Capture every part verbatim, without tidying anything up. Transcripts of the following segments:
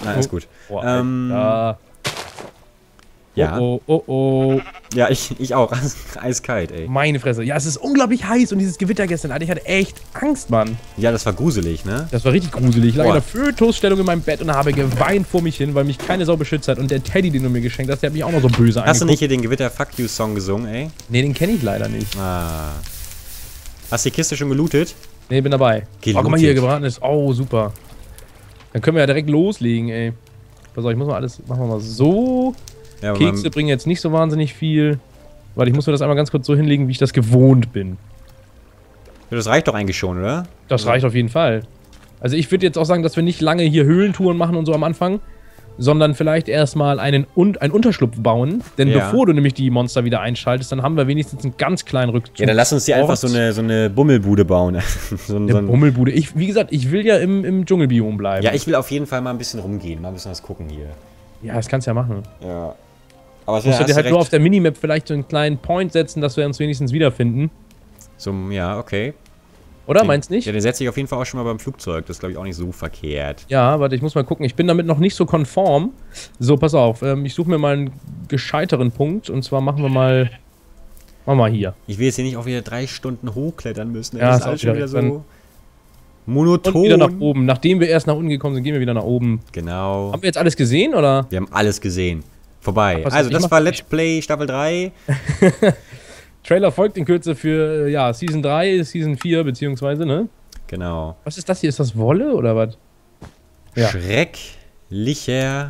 Nein, ist gut. Oh, ähm, ja. ja. Oh, oh, oh, oh. Ja, ich, ich auch. Eiskalt, ey. Meine Fresse. Ja, es ist unglaublich heiß und dieses Gewitter gestern, Alter, ich hatte echt Angst, Mann. Ja, das war gruselig, ne? Das war richtig gruselig. Ich lag Boah. in der Fötusstellung in meinem Bett und habe geweint vor mich hin, weil mich keine Sau beschützt hat. Und der Teddy, den du mir geschenkt hast, der hat mich auch noch so böse angeguckt. Hast du nicht hier den Gewitter-Fuck-You-Song gesungen, ey? Nee, den kenne ich leider nicht. Ah. Hast du die Kiste schon gelootet? Nee, bin dabei. Gelootet. Oh, guck mal hier, gebraten ist. Oh, super. Dann können wir ja direkt loslegen, ey. Pass auf, ich muss mal alles, machen wir mal so. Ja, Kekse bringen jetzt nicht so wahnsinnig viel. Warte, ich muss mir das einmal ganz kurz so hinlegen, wie ich das gewohnt bin. Ja, das reicht doch eigentlich schon, oder? Das reicht auf jeden Fall. Also ich würde jetzt auch sagen, dass wir nicht lange hier Höhlentouren machen und so am Anfang, sondern vielleicht erstmal einen, Un einen Unterschlupf bauen. Denn Ja. bevor du nämlich die Monster wieder einschaltest, dann haben wir wenigstens einen ganz kleinen Rückzug. Ja, dann lass uns dir einfach so eine, so eine Bummelbude bauen. so ein, Eine so ein Bummelbude. Ich, wie gesagt, ich will ja im, im Dschungelbiom bleiben. ja, ich will auf jeden Fall mal ein bisschen rumgehen, mal ein bisschen was gucken hier. Ja, das kannst du ja machen. Ja. Aber es Du musst hast dir halt recht. nur auf der Minimap vielleicht so einen kleinen Point setzen, dass wir uns wenigstens wiederfinden. So, ja, okay. Oder? Den- Meinst du nicht? Ja, den setze ich auf jeden Fall auch schon mal beim Flugzeug. Das ist, glaube ich, auch nicht so verkehrt. Ja, warte, ich muss mal gucken. Ich bin damit noch nicht so konform. So, pass auf. Ähm, ich suche mir mal einen gescheiteren Punkt. Und zwar machen wir mal... Machen wir mal hier. Ich will jetzt hier nicht auch wieder drei Stunden hochklettern müssen. Ja, das ist ist auch alles schon wieder wieder dann- so monoton. Und wieder nach oben. Nachdem wir erst nach unten gekommen sind, gehen wir wieder nach oben. Genau. Haben wir jetzt alles gesehen, oder? Wir haben alles gesehen. Vorbei. Ach, pass auf, Also, ich das mach- war Let's Play Staffel drei. Trailer folgt in Kürze für, äh, ja, Season drei, Season vier, beziehungsweise, ne? Genau. Was ist das hier? Ist das Wolle, oder was? Ja. Schrecklicher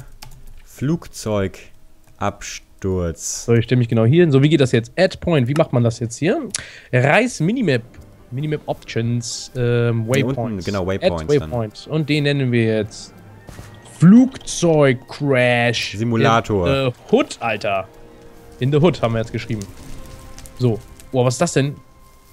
Flugzeugabsturz. So, ich stelle mich genau hier hin. So, wie geht das jetzt? Add Point, wie macht man das jetzt hier? Reiß Minimap. Minimap Options, ähm, Hier Waypoints. unten, genau, Waypoints Add Waypoint. Und den nennen wir jetzt Flugzeug-Crash. Simulator. In the Hood, Alter. In the Hood haben wir jetzt geschrieben. So. Boah, was ist das denn?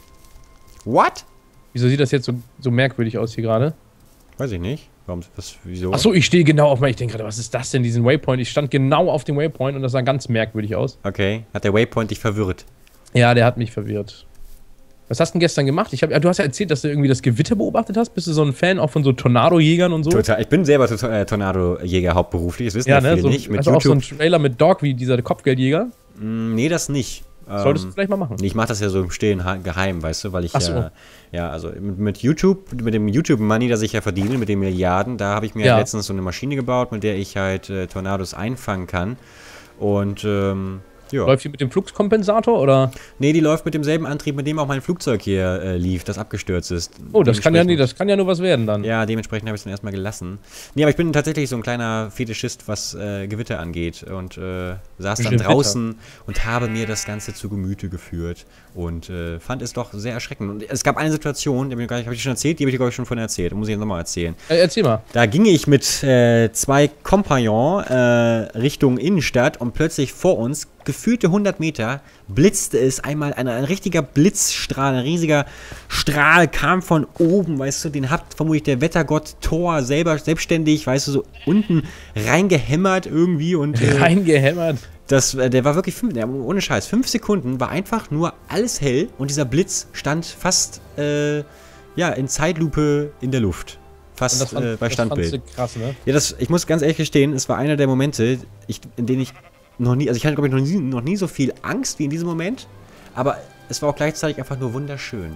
What? Wieso sieht das jetzt so, so merkwürdig aus hier gerade? Weiß ich nicht. Warum, was, wieso? Achso, ich stehe genau auf meinem. Ich denke gerade, was ist das denn, diesen Waypoint? Ich stand genau auf dem Waypoint und das sah ganz merkwürdig aus. Okay. Hat der Waypoint dich verwirrt? Ja, der hat mich verwirrt. Was hast du denn gestern gemacht? Ich hab, ja, du hast ja erzählt, dass du irgendwie das Gewitter beobachtet hast. Bist du so ein Fan auch von so Tornado-Jägern und so? Total. Ich bin selber Tot- äh, Tornado-Jäger hauptberuflich. Das wissen ja, Ja, ne? viele So, nicht. Mit also auch so YouTube. ein Trailer mit Dog wie dieser Kopfgeldjäger. Mm, nee, das nicht. Solltest du Ähm, vielleicht mal machen. Nee, ich mache das ja so im Stillen ha- geheim, weißt du, weil ich Ach so. ja, ja, also mit, mit YouTube, mit dem YouTube-Money, das ich ja verdiene, mit den Milliarden, da habe ich mir Ja. letztens so eine Maschine gebaut, mit der ich halt äh, Tornados einfangen kann. Und ähm, ja. Läuft hier mit dem Fluxkompensator oder? Nee, die läuft mit demselben Antrieb, mit dem auch mein Flugzeug hier äh, lief, das abgestürzt ist. Oh, das kann ja, nee, Dementsprechend- das kann ja nur was werden dann. Ja, dementsprechend habe ich es dann erstmal gelassen. Nee, aber ich bin tatsächlich so ein kleiner Fetischist, was äh, Gewitter angeht. Und äh, saß dann Gewitter. draußen und habe mir das Ganze zu Gemüte geführt. Und äh, fand es doch sehr erschreckend. Und es gab eine Situation, die habe ich, gar nicht- hab ich schon erzählt, die habe ich, glaube ich, schon vorhin erzählt. Muss ich jetzt nochmal erzählen. Äh, erzähl mal. Da ging ich mit äh, zwei Kompagnons äh, Richtung Innenstadt und plötzlich vor uns, gefühlte hundert Meter, blitzte es einmal, ein, ein richtiger Blitzstrahl, ein riesiger Strahl kam von oben, weißt du, den hat vermutlich der Wettergott Thor selber selbstständig, weißt du, so unten reingehämmert irgendwie und äh, Reingehämmert. das, äh, der war wirklich, fünf, ja, ohne Scheiß, fünf Sekunden war einfach nur alles hell und dieser Blitz stand fast, äh, ja, in Zeitlupe in der Luft. Fast Und das fand, äh, bei das fandst Standbild. du krass, ne? Ja, das, ich muss ganz ehrlich gestehen, es war einer der Momente, ich, in denen ich noch nie, also ich hatte, glaube ich, noch nie, noch nie so viel Angst wie in diesem Moment, aber es war auch gleichzeitig einfach nur wunderschön.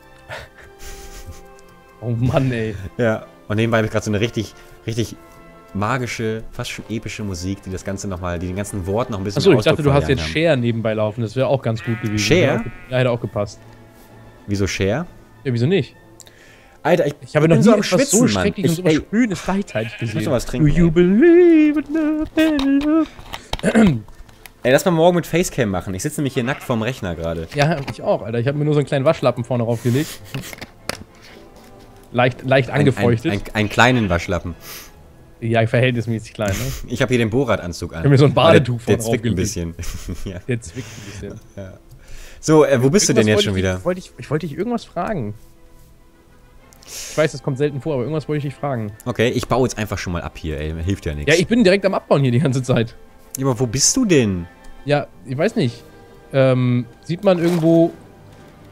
Oh Mann, ey. Ja. Und nebenbei habe ich gerade so eine richtig, richtig magische, fast schon epische Musik, die das Ganze nochmal, die den ganzen Wort noch ein bisschen Achso, ich Ausdruck dachte, du hast verleihen jetzt haben. Share nebenbei laufen. Das wäre auch ganz gut gewesen. Cher? Ja, hätte auch gepasst. Wieso Cher? Ja, wieso nicht? Alter, ich, Ich habe ich noch bin nie so am etwas Schwitzen, so Mann. Schreckliches Ich, und so ey, Sprühendes gleichzeitig gesehen. noch was trinken, Do you ey. believe in love and love? ey, lass mal morgen mit Facecam machen. Ich sitze nämlich hier nackt vorm Rechner gerade. Ja, ich auch, Alter. Ich habe mir nur so einen kleinen Waschlappen vorne draufgelegt. Leicht, leicht Ein, angefeuchtet. ein, ein, einen kleinen Waschlappen. Ja, verhältnismäßig klein, ne? Ich habe hier den Borat-Anzug an. Ich hab mir so ein Aber der, Badetuch der vorne zwickt ein draufgelegt. bisschen. Ja. Der zwickt ein bisschen. So, äh, wo bist du denn Irgendwas jetzt wollte schon ich, wieder? Ich wollte dich, ich wollte dich irgendwas fragen. Ich weiß, das kommt selten vor, aber irgendwas wollte ich dich fragen. Okay, ich baue jetzt einfach schon mal ab hier, ey. Hilft ja nichts. Ja, ich bin direkt am Abbauen hier die ganze Zeit. Ja, aber wo bist du denn? Ja, ich weiß nicht. Ähm, sieht man irgendwo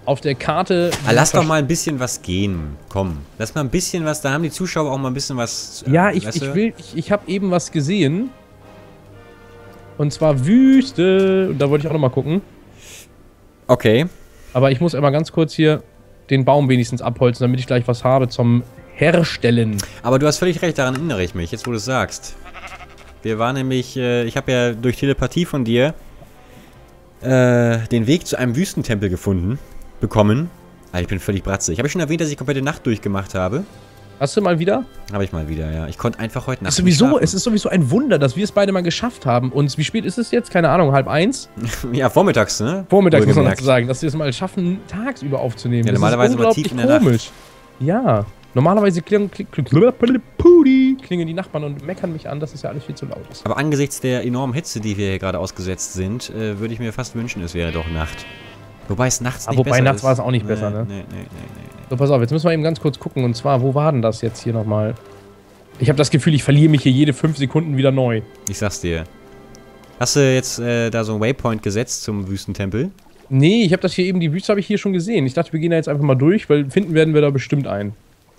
auf der Karte... Ah, lass doch mal ein bisschen was gehen. Komm, lass mal ein bisschen was, da haben die Zuschauer auch mal ein bisschen was... Äh, ja, ich, ich will, ich, ich habe eben was gesehen. Und zwar Wüste. Und da wollte ich auch noch mal gucken. Okay. Aber ich muss immer ganz kurz hier den Baum wenigstens abholzen, damit ich gleich was habe zum Herstellen. Aber du hast völlig recht, daran erinnere ich mich, jetzt wo du es sagst. Wir waren nämlich, äh, ich habe ja durch Telepathie von dir äh, den Weg zu einem Wüstentempel gefunden, bekommen. Ah, ich bin völlig bratzig. Habe ich schon erwähnt, dass ich komplette Nacht durchgemacht habe? Hast du mal wieder? Habe ich mal wieder, ja. Ich konnte einfach heute Nacht ist sowieso, Es ist sowieso ein Wunder, dass wir es beide mal geschafft haben. Und wie spät ist es jetzt? Keine Ahnung, halb eins? Ja, vormittags, ne? Vormittags muss man dazu sagen, dass wir es mal schaffen, tagsüber aufzunehmen. Ja, das normalerweise ist unglaublich tief in der komisch. Nacht. Ja, normalerweise klingen, klingen die Nachbarn und meckern mich an, dass es ja alles viel zu laut ist. Aber angesichts der enormen Hitze, die wir hier gerade ausgesetzt sind, äh, würde ich mir fast wünschen, es wäre doch Nacht. Wobei es nachts Aber nicht wobei besser nachts ist. war es auch nicht nee, besser, ne? Nee, nee, nee, nee, nee. So, pass auf, jetzt müssen wir eben ganz kurz gucken. Und zwar, wo war denn das jetzt hier nochmal? Ich habe das Gefühl, ich verliere mich hier jede fünf Sekunden wieder neu. Ich sag's dir. Hast du jetzt äh, da so ein Waypoint gesetzt zum Wüstentempel? Nee, ich habe das hier eben, die Wüste habe ich hier schon gesehen. Ich dachte, wir gehen da jetzt einfach mal durch, weil finden werden wir da bestimmt einen.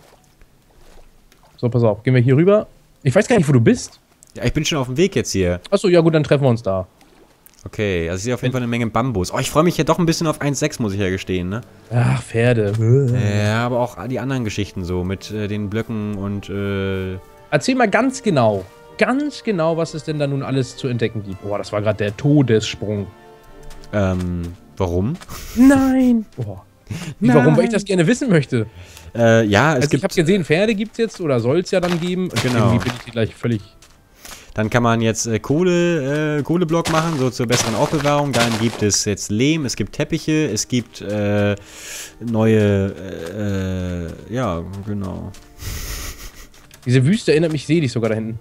So, pass auf, gehen wir hier rüber. Ich weiß gar nicht, wo du bist. Ja, ich bin schon auf dem Weg jetzt hier. Achso, ja gut, dann treffen wir uns da. Okay, also ich sehe auf jeden Fall eine Menge Bambus. Oh, ich freue mich ja doch ein bisschen auf eins Komma sechs, muss ich ja gestehen, ne? Ach, Pferde. Ja, aber auch die anderen Geschichten so, mit äh, den Blöcken und, äh... Erzähl mal ganz genau, ganz genau, was es denn da nun alles zu entdecken gibt. Boah, das war gerade der Todessprung. Ähm, warum? Nein! Boah. Wie, Nein. Warum? Weil ich das gerne wissen möchte. Äh, ja, es also gibt... ich habe gesehen, Pferde gibt's jetzt, oder soll es ja dann geben. Genau. Irgendwie bin ich hier gleich völlig... Dann kann man jetzt äh, Kohle, äh, Kohleblock machen, so zur besseren Aufbewahrung. Dann gibt es jetzt Lehm, es gibt Teppiche, es gibt äh, neue, äh, äh, ja, genau. Diese Wüste erinnert mich, sehe dich sogar da hinten.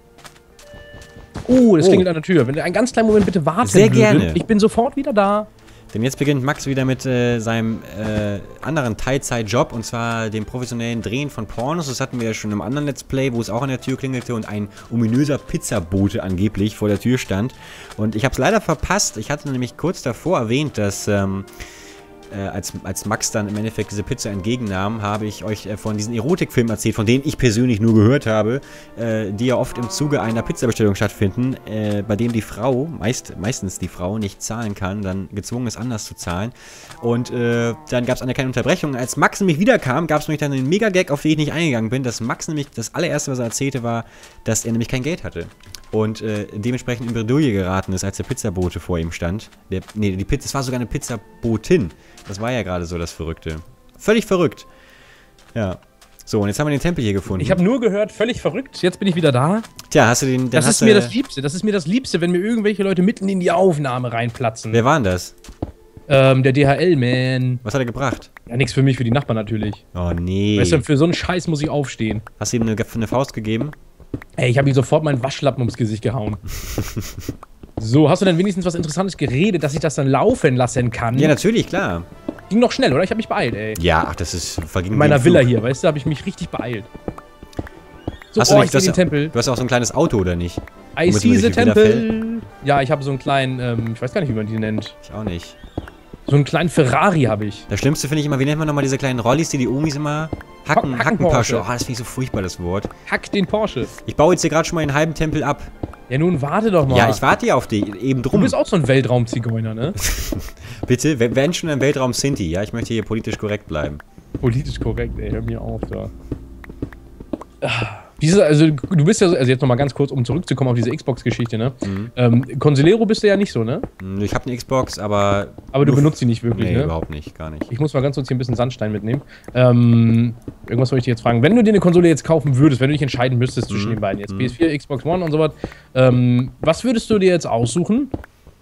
Oh, das Oh. klingelt an der Tür. Wenn du einen ganz kleinen Moment bitte warten Sehr würdet. gerne. Ich bin sofort wieder da. Denn jetzt beginnt Max wieder mit äh, seinem äh, anderen Teilzeitjob, und zwar dem professionellen Drehen von Pornos. Das hatten wir ja schon im anderen Let's Play, wo es auch an der Tür klingelte und ein ominöser Pizzabote angeblich vor der Tür stand. Und ich habe es leider verpasst. Ich hatte nämlich kurz davor erwähnt, dass ähm, äh, als, als Max dann im Endeffekt diese Pizza entgegennahm, habe ich euch äh, von diesen Erotikfilmen erzählt, von denen ich persönlich nur gehört habe, äh, die ja oft im Zuge einer Pizzabestellung stattfinden, äh, bei dem die Frau, meist, meistens die Frau, nicht zahlen kann, dann gezwungen ist, anders zu zahlen. Und äh, dann gab es eine kleine Unterbrechung. Als Max nämlich wiederkam, gab es nämlich dann einen Mega-Gag, auf den ich nicht eingegangen bin, dass Max nämlich das allererste, was er erzählte, war, dass er nämlich kein Geld hatte. Und äh, dementsprechend in Bredouille geraten ist, als der Pizzabote vor ihm stand. Der, nee, die Pizza, es war sogar eine Pizzabotin. Das war ja gerade so das Verrückte. Völlig verrückt. Ja. So, und jetzt haben wir den Tempel hier gefunden. Ich habe nur gehört, völlig verrückt. Jetzt bin ich wieder da. Tja, hast du den... Das hast ist mir du, das Liebste. Das ist mir das Liebste, wenn mir irgendwelche Leute mitten in die Aufnahme reinplatzen. Wer war denn das? Ähm, der D H L-Man. Was hat er gebracht? Ja, nichts für mich, für die Nachbarn natürlich. Oh, nee. Weißt du, für so einen Scheiß muss ich aufstehen. Hast du ihm eine, eine Faust gegeben? Ey, ich habe ihm sofort meinen Waschlappen ums Gesicht gehauen. So, hast du denn wenigstens was Interessantes geredet, dass ich das dann laufen lassen kann? Ja, natürlich, klar. Ging noch schnell, oder? Ich habe mich beeilt, ey. Ja, ach, das ist... verging In meiner wie im Villa Flug. hier, weißt du, habe ich mich richtig beeilt. So, Hast du oh, nicht, ich sehe du den hast, Tempel. Du hast auch so ein kleines Auto, oder nicht? I Womit see man the durch die Villa Temple. Ja, ich habe so einen kleinen, ähm, ich weiß gar nicht, wie man die nennt. Ich auch nicht. So einen kleinen Ferrari habe ich. Das Schlimmste finde ich immer, wie nennt man nochmal diese kleinen Rollis, die die Omis immer... Hacken, Hacken- Hackenpasche. Porsche. Oh, das finde ich so furchtbar, das Wort. Hack den Porsche. Ich baue jetzt hier gerade schon mal einen halben Tempel ab. Ja, nun warte doch mal. Ja, ich warte ja auf dich, eben Du drum. bist auch so ein Weltraumzigeuner, ne? Bitte, wenn wenn schon ein Weltraum Sinti, ja? Ich möchte hier politisch korrekt bleiben. Politisch korrekt, ey, hör mir auf, da. Ah, Diese, also, du bist ja so, also jetzt nochmal ganz kurz, um zurückzukommen auf diese Xbox-Geschichte, ne? Mhm. Ähm, Consolero bist du ja nicht so, ne? Hm, Ich habe eine Xbox, aber... Aber du nur- benutzt sie nicht wirklich, Nee, ne? überhaupt nicht, gar nicht. Ich muss mal ganz kurz hier ein bisschen Sandstein mitnehmen. Ähm, irgendwas wollte ich dich jetzt fragen. Wenn du dir eine Konsole jetzt kaufen würdest, wenn du dich entscheiden müsstest zwischen Mhm. den beiden, jetzt Mhm. P S vier, Xbox One und so was, ähm, was würdest du dir jetzt aussuchen?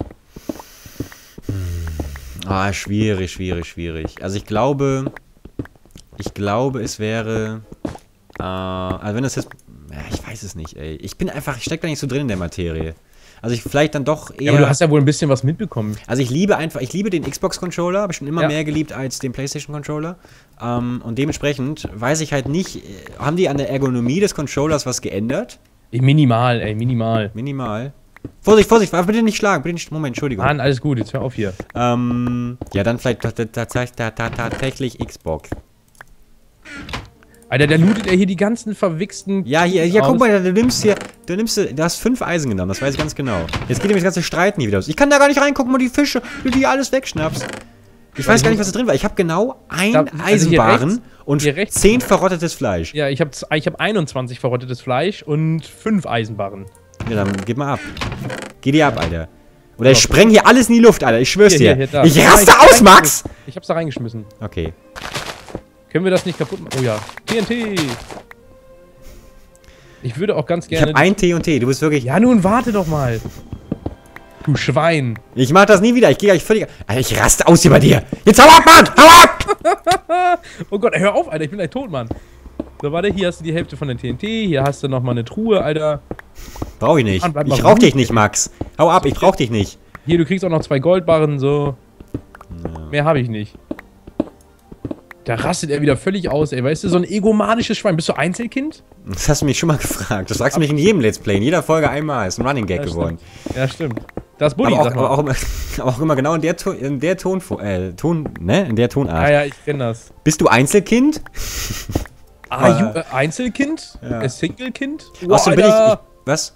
Ah, schwierig, schwierig, schwierig. Also ich glaube... Ich glaube, es wäre... Äh, also wenn das jetzt... Ja, ich weiß es nicht, ey. Ich bin einfach... Ich stecke da nicht so drin in der Materie. Also ich vielleicht dann doch eher... Ja, aber du hast ja wohl ein bisschen was mitbekommen. Also ich liebe einfach, ich liebe den Xbox-Controller, habe ich schon immer Ja. mehr geliebt als den PlayStation-Controller. Ähm, und dementsprechend weiß ich halt nicht, äh, haben die an der Ergonomie des Controllers was geändert? Ey, minimal, ey, minimal. Minimal. Vorsicht, Vorsicht, bitte nicht schlagen, bitte nicht. Moment, Entschuldigung. Mann, alles gut, jetzt hör auf hier. Ähm, ja, dann vielleicht tatsächlich Xbox. Alter, der lootet ja hier die ganzen verwichsten... Ja, hier, hier, guck mal, du nimmst hier, du nimmst, du hast fünf Eisen genommen, das weiß ich ganz genau. Jetzt geht nämlich das ganze Streiten hier wieder aus. Ich kann da gar nicht reingucken, wo die Fische, du die alles wegschnappst. Ich weiß gar nicht, was da drin war. Ich habe genau ein da, also Eisenbaren und rechts, zehn verrottetes Fleisch. Ja, ich habe ich hab einundzwanzig verrottetes Fleisch und fünf Eisenbarren. Ja, dann gib mal ab. Geh dir ab, Alter. Oder ich spreng hier alles in die Luft, Alter. Ich schwör's hier, dir. Hier, hier, ich raste ja, aus, Max! Ich hab's da reingeschmissen. Okay. Können wir das nicht kaputt machen? Oh ja. T N T! Ich würde auch ganz gerne... Ich hab ein T und T. Du bist wirklich... Ja, nun warte doch mal. Du Schwein. Ich mach das nie wieder. Ich gehe gleich völlig... Alter, ich raste aus hier bei dir. Jetzt hau ab, Mann! Hau ab! Oh Gott, hör auf, Alter. Ich bin gleich tot, Mann. So, warte. Hier hast du die Hälfte von der T N T. Hier hast du nochmal eine Truhe, Alter. Brauch ich nicht. Mann, ich rauch dich nicht, Max. Hau ab, ich brauch dich nicht. Hier, du kriegst auch noch zwei Goldbarren, so. Ja. Mehr habe ich nicht. Da rastet er wieder völlig aus, ey. Weißt du, so ein egomanisches Schwein. Bist du Einzelkind? Das hast du mich schon mal gefragt. Das fragst du mich in jedem Let's Play. In jeder Folge einmal. Ist ein Running Gag ja, geworden. Stimmt. Ja, stimmt. Das Bulli, aber auch, sag mal. Aber auch, immer, auch immer genau in der, Ton, in der Ton, äh, Ton, ne? In der Tonart. Ja, ja, ich kenn das. Bist du Einzelkind? Ah, you, äh, Einzelkind? Ja. Äh, Single-Kind? Wow, Außerdem bin ich, ich... Was?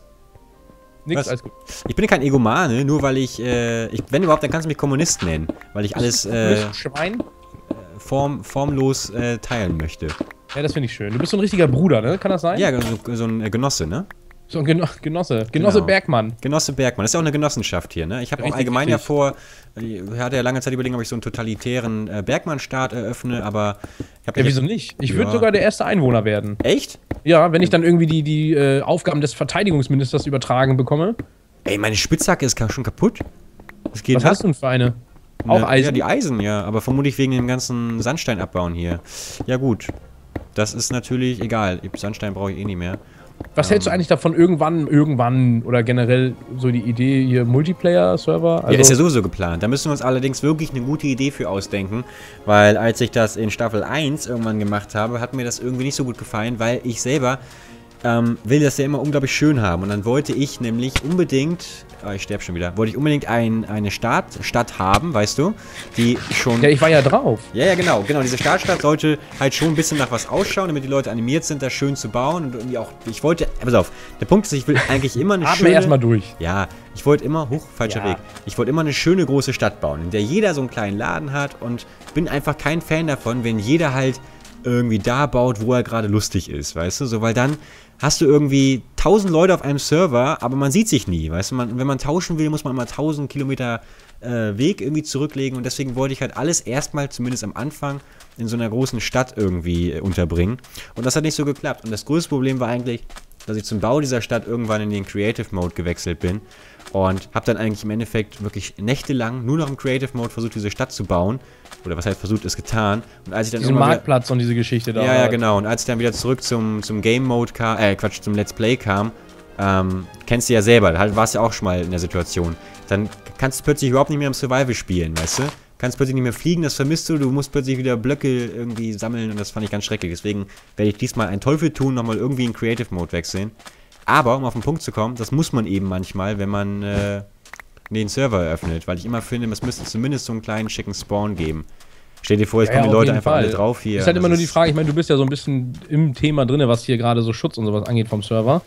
Nix, Was? alles gut. Ich bin kein Egomane, nur weil ich, äh, ich... Wenn überhaupt, dann kannst du mich Kommunist nennen. Weil ich alles, äh... Schwein? Form, formlos äh, teilen möchte. Ja, das finde ich schön. Du bist so ein richtiger Bruder, ne? Kann das sein? Ja, so, so ein Genosse, ne? So ein Geno Genosse. Genosse genau. Bergmann. Genosse Bergmann. Das ist ja auch eine Genossenschaft hier, ne? Ich habe auch allgemein richtig. ja vor, ich hatte ja lange Zeit überlegen, ob ich so einen totalitären äh, Bergmann-Staat eröffne, aber... Ich hab ja, wieso nicht? Ich ja. würde sogar der erste Einwohner werden. Echt? Ja, wenn ich dann irgendwie die, die äh, Aufgaben des Verteidigungsministers übertragen bekomme. Ey, meine Spitzhacke ist schon kaputt. Das geht Was hast du denn für eine? Auch ne, Eisen? Ja, die Eisen, ja. Aber vermutlich wegen dem ganzen Sandstein abbauen hier. Ja, gut. Das ist natürlich egal. Sandstein brauche ich eh nicht mehr. Was ähm. hältst du eigentlich davon, irgendwann, irgendwann oder generell so die Idee hier Multiplayer-Server? Also ja, ist ja sowieso geplant. Da müssen wir uns allerdings wirklich eine gute Idee für ausdenken. Weil als ich das in Staffel eins irgendwann gemacht habe, hat mir das irgendwie nicht so gut gefallen, weil ich selber ähm, will das ja immer unglaublich schön haben. Und dann wollte ich nämlich unbedingt... Oh, ich sterbe schon wieder. Wollte ich unbedingt ein, eine Stadt, Stadt haben, weißt du? Die schon... Ja, ich war ja drauf. Ja, ja, genau. Genau, diese Startstadt sollte halt schon ein bisschen nach was ausschauen, damit die Leute animiert sind, das schön zu bauen. Und irgendwie auch... Ich wollte... Pass auf. Der Punkt ist, ich will eigentlich immer eine Atme schöne... erstmal durch. Ja, ich wollte immer... Huch, falscher ja. Weg. Ich wollte immer eine schöne große Stadt bauen, in der jeder so einen kleinen Laden hat. Und bin einfach kein Fan davon, wenn jeder halt irgendwie da baut, wo er gerade lustig ist, weißt du? So, weil dann hast du irgendwie tausend Leute auf einem Server, aber man sieht sich nie, weißt du? Man, wenn man tauschen will, muss man immer tausend Kilometer äh, Weg irgendwie zurücklegen und deswegen wollte ich halt alles erstmal, zumindest am Anfang, in so einer großen Stadt irgendwie äh, unterbringen. Und das hat nicht so geklappt. Und das größte Problem war eigentlich, dass ich zum Bau dieser Stadt irgendwann in den Creative Mode gewechselt bin und habe dann eigentlich im Endeffekt wirklich nächtelang nur noch im Creative Mode versucht, diese Stadt zu bauen. Oder was heißt versucht, ist getan. Und als ich dann Diesen Marktplatz wieder, und diese Geschichte da. Ja, ja, genau. Und als ich dann wieder zurück zum, zum Game Mode kam, äh, Quatsch, zum Let's Play kam, ähm, kennst du ja selber, da warst du ja auch schon mal in der Situation. Dann kannst du plötzlich überhaupt nicht mehr im Survival spielen, weißt du? Kannst plötzlich nicht mehr fliegen, das vermisst du, du musst plötzlich wieder Blöcke irgendwie sammeln und das fand ich ganz schrecklich. Deswegen werde ich diesmal einen Teufel tun, nochmal irgendwie in Creative Mode wechseln. Aber, um auf den Punkt zu kommen, das muss man eben manchmal, wenn man äh, den Server eröffnet, weil ich immer finde, es müsste zumindest so einen kleinen schicken Spawn geben. Stell dir vor, jetzt ja, kommen ja, die Leute einfach Fall. alle drauf hier. Ist halt immer nur die Frage, ich meine, du bist ja so ein bisschen im Thema drin, was hier gerade so Schutz und sowas angeht vom Server.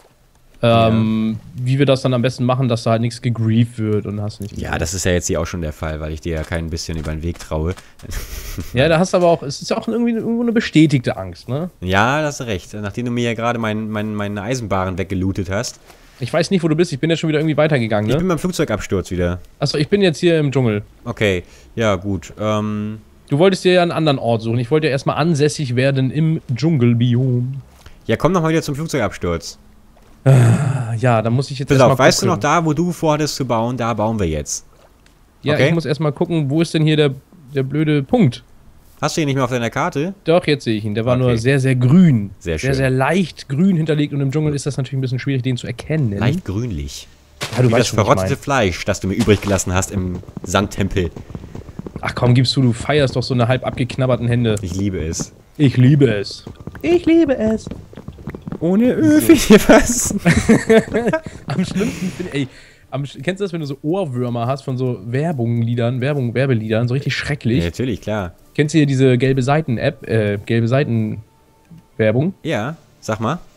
Ähm, ja. Wie wir das dann am besten machen, dass da halt nichts gegrieft wird und hast nicht. Ja, das ist ja jetzt hier auch schon der Fall, weil ich dir ja kein bisschen über den Weg traue. Ja, da hast du aber auch, es ist ja auch irgendwie irgendwo eine bestätigte Angst, ne? Ja, da hast du recht. Nachdem du mir ja gerade mein, mein, meine Eisenbahn weggelootet hast. Ich weiß nicht, wo du bist, ich bin jetzt schon wieder irgendwie weitergegangen, ne? Ich bin beim Flugzeugabsturz wieder. Achso, ich bin jetzt hier im Dschungel. Okay, ja gut. Ähm, du wolltest dir ja einen anderen Ort suchen. Ich wollte ja erstmal ansässig werden im Dschungelbiom. Ja, komm noch mal wieder zum Flugzeugabsturz. Ja, da muss ich jetzt Pass auf, weißt du noch, da, wo du vorhattest zu bauen, da bauen wir jetzt. Ja, okay? Ich muss erstmal gucken, wo ist denn hier der, der blöde Punkt? Hast du ihn nicht mehr auf deiner Karte? Doch, jetzt sehe ich ihn. Der war okay. nur sehr, sehr grün. Sehr schön. Sehr, sehr leicht grün hinterlegt und im Dschungel ist das natürlich ein bisschen schwierig, den zu erkennen. Leicht grünlich. Ja, du Wie weißt das schon, verrottete Fleisch, das du mir übrig gelassen hast im Sandtempel. Ach komm, gibst du, du feierst doch so eine halb abgeknabberten Hände. Ich liebe es. Ich liebe es. Ich liebe es. Ohne Ö für was? Am schlimmsten finde ich, ey, am, kennst du das, wenn du so Ohrwürmer hast von so Werbungliedern, Werbung, Werbeliedern, so richtig schrecklich? Ja, natürlich, klar. Kennst du hier diese gelbe Seiten-App, äh, gelbe Seiten-Werbung? Ja, sag mal.